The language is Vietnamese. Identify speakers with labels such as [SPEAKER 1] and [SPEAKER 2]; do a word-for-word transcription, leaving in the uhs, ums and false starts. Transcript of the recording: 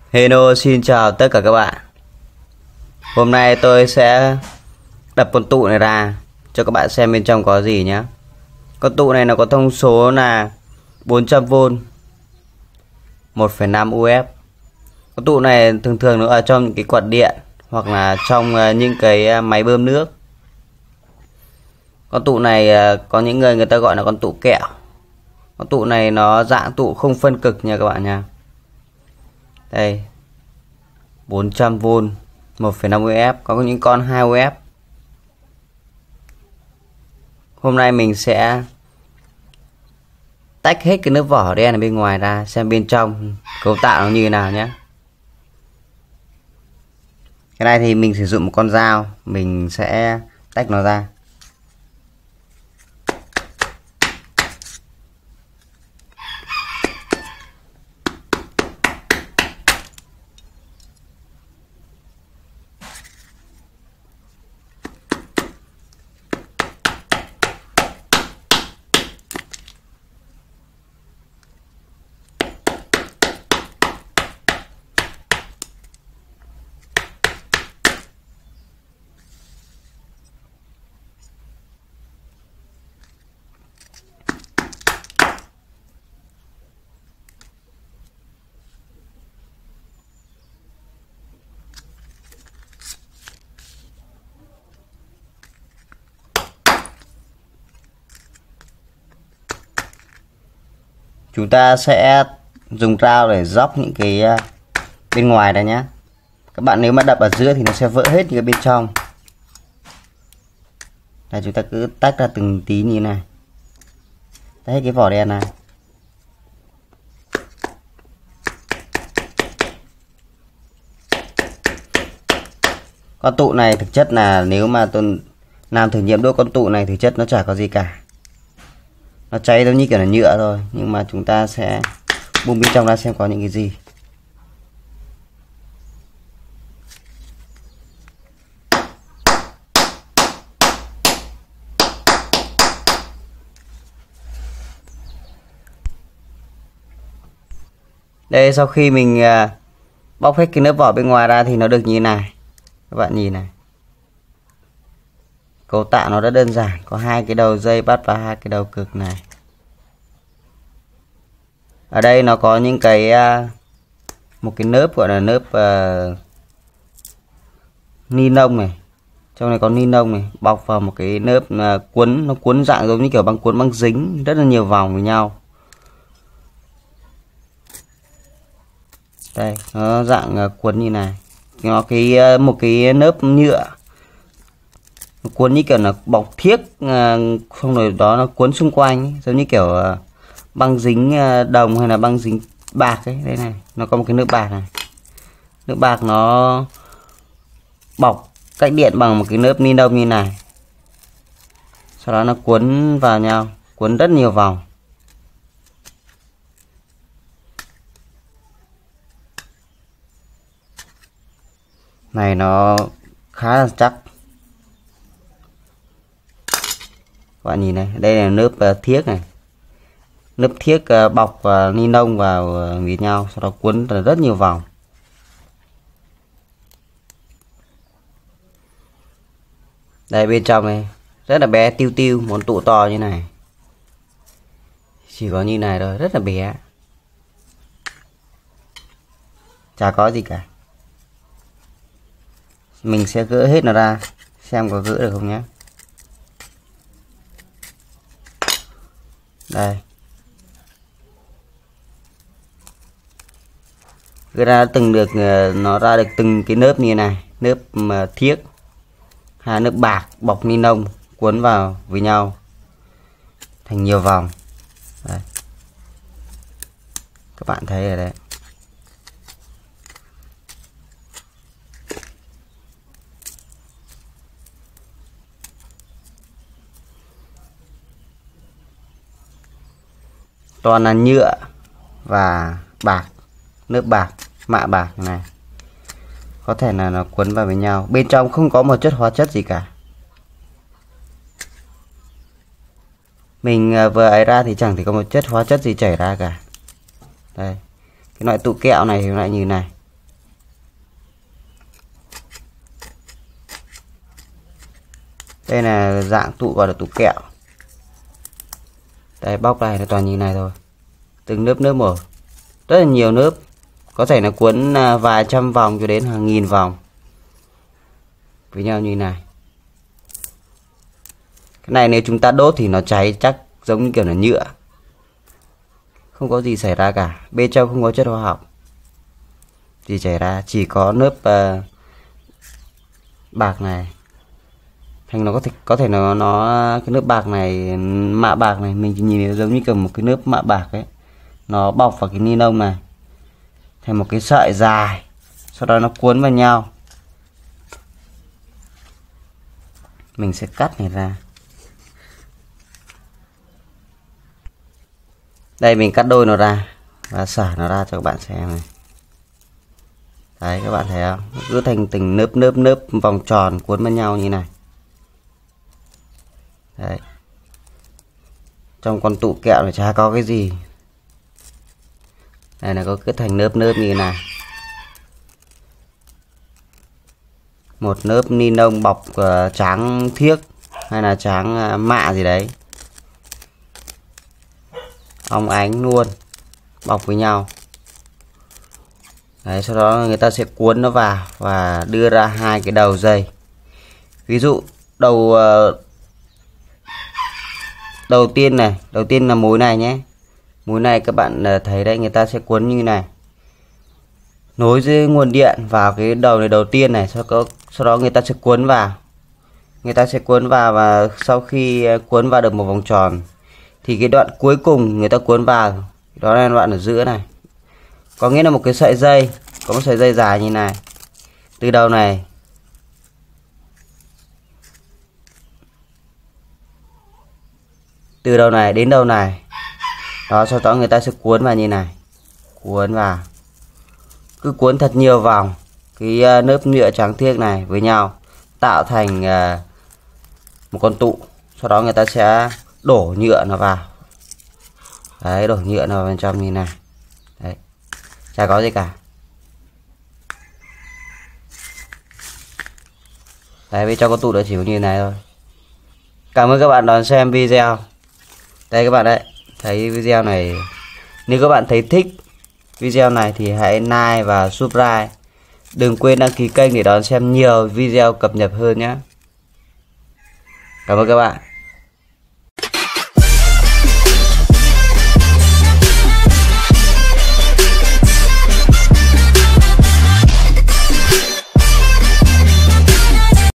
[SPEAKER 1] Hello, xin chào tất cả các bạn. Hôm nay tôi sẽ đập con tụ này ra cho các bạn xem bên trong có gì nhé. Con tụ này nó có thông số là bốn trăm vôn, một phẩy năm u ép. Con tụ này thường thường nó ở trong những cái quạt điện hoặc là trong những cái máy bơm nước. Con tụ này có những người người ta gọi là con tụ kẹo. Con tụ này nó dạng tụ không phân cực nha các bạn nha. Đây, bốn trăm vôn, một phẩy năm u ép, có những con hai u ép. Hôm nay mình sẽ tách hết cái lớp vỏ đen ở bên ngoài ra, xem bên trong cấu tạo nó như thế nào nhé. Cái này thì mình sử dụng một con dao, mình sẽ tách nó ra. Chúng ta sẽ dùng dao để róc những cái bên ngoài đây nhé. Các bạn nếu mà đập ở giữa thì nó sẽ vỡ hết những cái bên trong. Đây, chúng ta cứ tách ra từng tí như này. Tách hết cái vỏ đen này. Con tụ này thực chất là nếu mà tôi làm thử nghiệm đốt con tụ này, thực chất nó chả có gì cả. Nó cháy giống như kiểu là nhựa thôi, nhưng mà chúng ta sẽ bung bên trong ra xem có những cái gì. Đây, sau khi mình bóc hết cái lớp vỏ bên ngoài ra thì nó được như thế này. Các bạn nhìn này. Cấu tạo nó rất đơn giản, có hai cái đầu dây bắt và hai cái đầu cực này. Ở đây nó có những cái một cái nớp gọi là nớp uh, ni lông này. Trong này có ni lông này, bọc vào một cái nớp uh, cuốn, nó cuốn dạng giống như kiểu băng cuốn băng dính, rất là nhiều vòng với nhau. Đây, nó dạng uh, cuốn như này. Nó cái uh, một cái nớp nhựa. Nó cuốn như kiểu là bọc thiếc, không rồi đó nó cuốn xung quanh giống như kiểu băng dính đồng hay là băng dính bạc ấy. Đây này, nó có một cái nước bạc này. Nước bạc nó bọc cách điện bằng một cái lớp ni lông như này. Sau đó nó cuốn vào nhau, cuốn rất nhiều vòng. Này nó khá là chắc. Các bạn nhìn này, đây là lớp uh, thiếc này, lớp thiếc uh, bọc uh, ni lông vào uh, với nhau, sau đó cuốn rất nhiều vòng. Đây bên trong này rất là bé tiêu tiêu, một tụ to như này, chỉ có như này thôi, rất là bé, chả có gì cả. Mình sẽ gỡ hết nó ra xem có gỡ được không nhé. Đây, gỡ ra từng được, nó ra được từng cái lớp như này, lớp mà thiếc, hai lớp bạc bọc ni lông cuốn vào với nhau thành nhiều vòng. Đây, các bạn thấy ở đây. Toàn là nhựa và bạc, nước bạc, mạ bạc này. Có thể là nó quấn vào với nhau. Bên trong không có một chất hóa chất gì cả. Mình vừa ấy ra thì chẳng thể có một chất hóa chất gì chảy ra cả. Đây, cái loại tụ kẹo này thì lại như này. Đây là dạng tụ gọi là tụ kẹo. Đây, bóc này là toàn như này thôi, từng lớp lớp một, rất là nhiều lớp, có thể là cuốn vài trăm vòng cho đến hàng nghìn vòng với nhau như này. Cái này nếu chúng ta đốt thì nó cháy chắc giống như kiểu là nhựa, không có gì xảy ra cả, bên trong không có chất hóa học gì chảy ra, chỉ có lớp uh, bạc này. Thành nó có thể có thể nó nó cái lớp bạc này, mạ bạc này, mình chỉ nhìn giống như kiểu một cái lớp mạ bạc ấy, nó bọc vào cái ni lông này thành một cái sợi dài, sau đó nó cuốn vào nhau. Mình sẽ cắt này ra. Đây, mình cắt đôi nó ra và xả nó ra cho các bạn xem này. Đấy, các bạn thấy không? Nó cứ thành từng lớp lớp lớp vòng tròn cuốn vào nhau như này. Đấy. Trong con tụ kẹo này chả có cái gì. Đây là có cứ thành lớp lớp như này. Một lớp ni lông bọc uh, trắng thiếc hay là trắng uh, mạ gì đấy, óng ánh luôn, bọc với nhau. Đấy, sau đó người ta sẽ cuốn nó vào và đưa ra hai cái đầu dây. Ví dụ đầu uh, đầu tiên này, đầu tiên là mối này nhé. Mối này các bạn uh, thấy đấy, người ta sẽ cuốn như này, nối dưới nguồn điện vào cái đầu này đầu tiên này, sau đó, sau đó người ta sẽ cuốn vào. Người ta sẽ cuốn vào và sau khi cuốn vào được một vòng tròn thì cái đoạn cuối cùng người ta cuốn vào, đó là đoạn ở giữa này. Có nghĩa là một cái sợi dây, có một sợi dây dài như này, từ đầu này từ đầu này đến đầu này. Đó, sau đó người ta sẽ cuốn vào như này, cuốn vào, cứ cuốn thật nhiều vòng cái lớp nhựa trắng thiếc này với nhau, tạo thành uh, một con tụ. Sau đó người ta sẽ đổ nhựa nó vào. Đấy, đổ nhựa nó vào bên trong như này. Đấy, chả có gì cả. Đấy, bên trong con tụ nó chỉ có như này thôi. Cảm ơn các bạn đón xem video. Đây các bạn đấy, thấy video này, nếu các bạn thấy thích video này thì hãy like và subscribe. Đừng quên đăng ký kênh để đón xem nhiều video cập nhật hơn nhé. Cảm ơn các bạn.